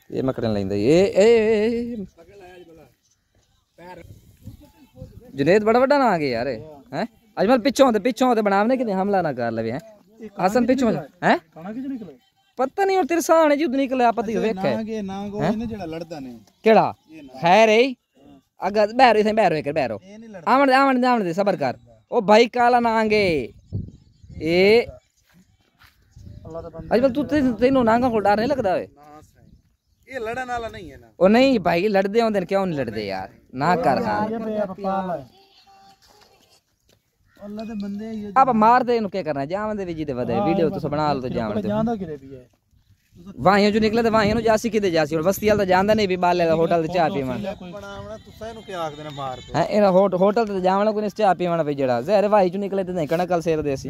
ये मकड़न लेंदा ए जुनेद बड़ा बड़ा ना आ गया यार हैं अजमल पिछों ते बनावने कि हमला ना कर लवे हैं हसन पिछों हैं पता नहीं और तेरे सामने जुद निकले पता ही वेख है ना गो ने जेड़ा लड़दा ने केड़ा खैर है अगर बैरो कर बैरो आवन दे सबर कर ओ भाई काला नांगे ए अजमल तू तेनू नांगा को डर नहीं लगदा है ये लड़न वाला नहीं है ना ओ नहीं भाई लड़दे होंदे क्यों नहीं लड़दे यार ना कर अल्लाह दे बंदे अब मार दे इनु क्या करना जावन दे विजी दे वदे वीडियो तो बना लो तो जावन दे जानदा किरे भी है वाहियों जो निकले तो वाहियों जासी किते जासी और बस्ती वाला तो जानदा नहीं भी बाले होटल ते चाय पीवन बनावना तू सैनु क्या आख देना मार दे हां एरा होटल ते जावना कोई चाय पीवन पे जेड़ा जहर वाही जो निकले ते नहीं कणकल सेर देसी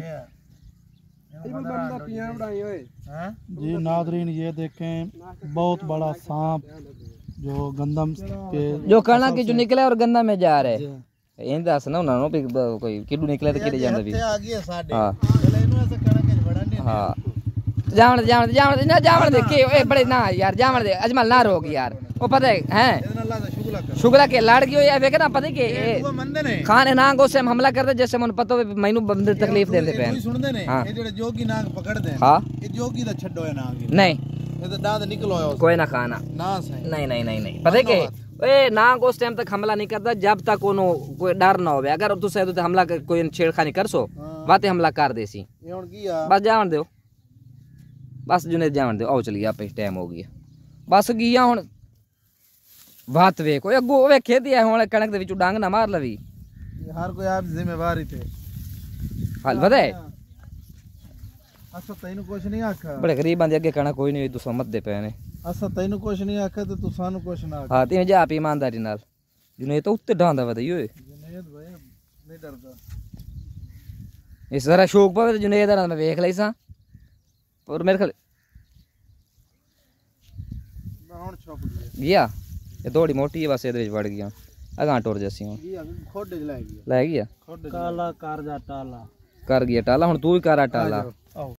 जी नादरीन ये देखें बहुत बड़ा सांप जो गंदम के जो कणक के जो निकले और गंदम में जा रहे इन दस ना उन्होंने भी कोई किडू निकले तो किडे जांदा भी हां चले इनु ऐसे कणक के बड़ा नहीं हां जावन दे के ए बड़े ना यार जावन दे अजमल ना रोक यार ओ पता है शुगला के लड़ गयो या वे ना पता के खाने नांग से हमला करते जैसे मन पता मैनू बंदे तकलीफ देंदे पे सुनदे ने ये जेड़े जोगी नांग पकड़दे हां ये जोगी दा छड्डो है नांग नहीं ये तो दांत निकल होया कोई ना खाना ना सही नहीं पता के ए नांग उस टाइम तक हमला नहीं करता जब तक कोई डर ना होवे अगर तू से तो हमला कोई छेड़खानी करसो बातें हमला कर देसी ये हुन कीया बस जावन दो बस जुनेद जावन दो आओ चलिए आप टाइम हो गया बस गया हुन बात वे कोई अगो वे खेती है हुन कणक दे विच डांग ना मार लवी हर कोई आप जिम्मेवारी थे हाल बदे असा तैनू कुछ नहीं आखा बड़े गरीब बंदे अगे कणक कोई नहीं तू समझ दे पे ने असा तैनू कुछ नहीं आखा ते तू सानू कुछ ना हां ते जा आप ईमानदारी नाल जुनेद तो उत्ते डांदा वदई ओए जुनेद भाई नहीं डरदा इस जरा शौक पवे जुनेद दा मैं देख लईसा और मेरे ख्याल हुन छुप गया ये थोड़ी मोटी है बस ये विच वड़ गया अगा टुर जैसी हूं खोडे च ले गया काला कर जा टाला कर गया टाला हुन तू ही करा टाला